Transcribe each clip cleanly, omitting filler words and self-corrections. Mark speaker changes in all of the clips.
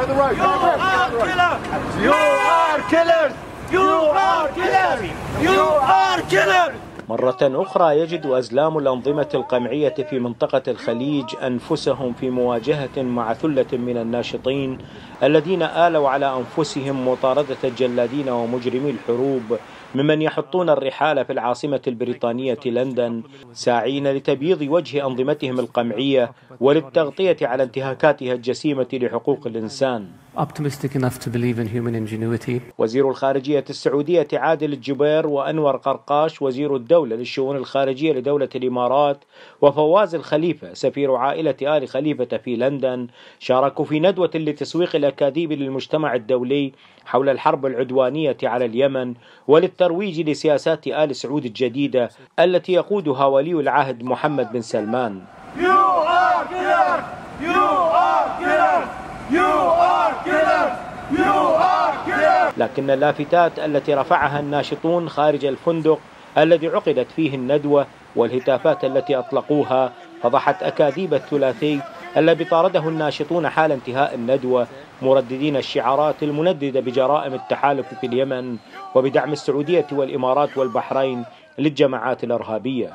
Speaker 1: مرة أخرى يجد أزلام الأنظمة القمعية في منطقة الخليج أنفسهم في مواجهة مع ثلة من الناشطين الذين آلوا على أنفسهم مطاردة الجلادين ومجرمي الحروب ممن يحطون الرحال في العاصمة البريطانية لندن ساعين لتبييض وجه أنظمتهم القمعية وللتغطية على انتهاكاتها الجسيمة لحقوق الإنسان. وزير الخارجية السعودية عادل الجبير وأنور قرقاش وزير الدولة للشؤون الخارجية لدولة الإمارات وفواز الخليفة سفير عائلة آل خليفة في لندن شاركوا في ندوة لتسويق الأكاذيب للمجتمع الدولي حول الحرب العدوانية على اليمن وللترويج لسياسات آل سعود الجديدة التي يقودها ولي العهد محمد بن سلمان. لكن اللافتات التي رفعها الناشطون خارج الفندق الذي عقدت فيه الندوة والهتافات التي أطلقوها فضحت أكاذيب الثلاثي الذي طارده الناشطون حال انتهاء الندوة مرددين الشعارات المنددة بجرائم التحالف في اليمن وبدعم السعودية والإمارات والبحرين للجماعات الإرهابية.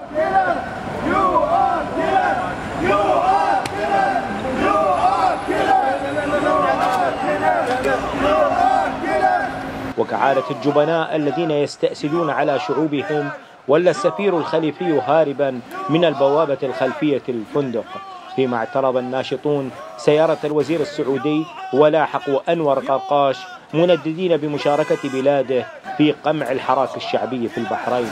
Speaker 1: وكعادة الجبناء الذين يستأسدون على شعوبهم ولا السفير الخليفي هاربا من البوابة الخلفية للفندق، فيما اعترض الناشطون سيارة الوزير السعودي ولاحقوا أنور قرقاش منددين بمشاركة بلاده في قمع الحراك الشعبي في البحرين.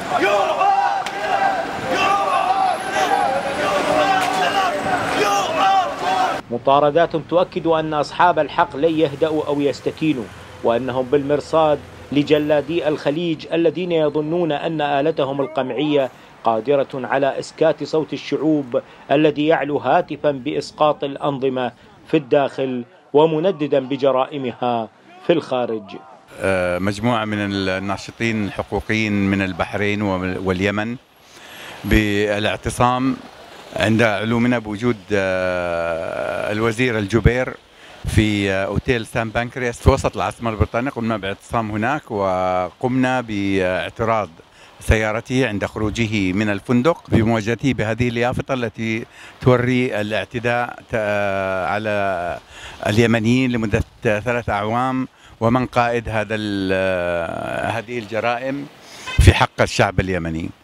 Speaker 1: مطاردات تؤكد أن أصحاب الحق لن يهدأوا أو يستكينوا وأنهم بالمرصاد لجلادي الخليج الذين يظنون أن آلتهم القمعية قادرة على إسكات صوت الشعوب الذي يعلو هاتفا بإسقاط الأنظمة في الداخل ومنددا بجرائمها في الخارج.
Speaker 2: مجموعة من الناشطين الحقوقيين من البحرين واليمن بالاعتصام عند علومنا بوجود الوزير الجبير في أوتيل سان بانكرياس في وسط العاصمة البريطانية. قمنا باعتصام هناك وقمنا باعتراض سيارته عند خروجه من الفندق بمواجهته بهذه اليافطة التي توري الاعتداء على اليمنيين لمدة 3 أعوام ومن قائد هذه الجرائم في حق الشعب اليمني.